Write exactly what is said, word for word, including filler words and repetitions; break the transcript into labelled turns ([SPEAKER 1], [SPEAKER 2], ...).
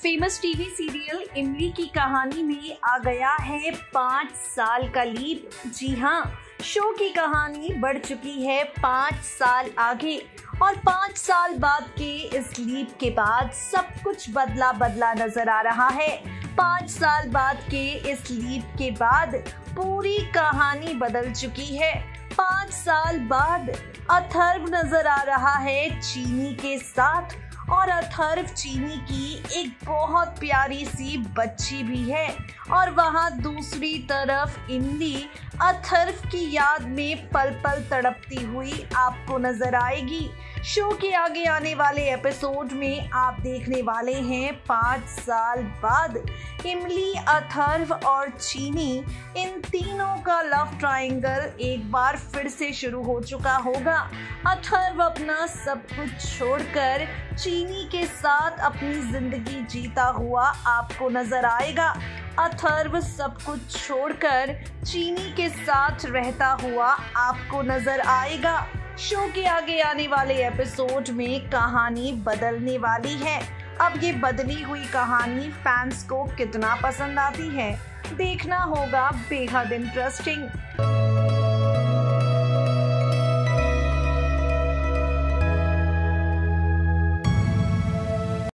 [SPEAKER 1] Famous TV serial इमली की कहानी में आ गया है पाँच साल का लीप। जी हाँ, शो की कहानी बढ़ चुकी है पाँच साल आगे और पाँच साल बाद के इस लीप के बाद सब कुछ बदला बदला नजर आ रहा है। पाँच साल बाद के इस लीप के बाद पूरी कहानी बदल चुकी है। पाँच साल बाद अथर्व नजर आ रहा है चीनी के साथ और अथर्व चीनी की एक बहुत प्यारी सी बच्ची भी है और वहाँ दूसरी तरफ इमली अथर्व की याद में पल पल तड़पती हुई आपको नजर आएगी। शो के आगे आने वाले एपिसोड में आप देखने वाले हैं पाँच साल बाद इमली, अथर्व और चीनी, इन तीनों का लव ट्रायंगल एक बार फिर से शुरू हो चुका होगा। अथर्व अपना सब कुछ छोड़कर चीनी के साथ अपनी जिंदगी जीता हुआ आपको नजर आएगा। अथर्व सब कुछ छोड़कर चीनी के साथ रहता हुआ आपको नजर आएगा। शो के आगे आने वाले एपिसोड में कहानी बदलने वाली है। अब ये बदली हुई कहानी फैंस को कितना पसंद आती है, देखना होगा बेहद इंटरेस्टिंग।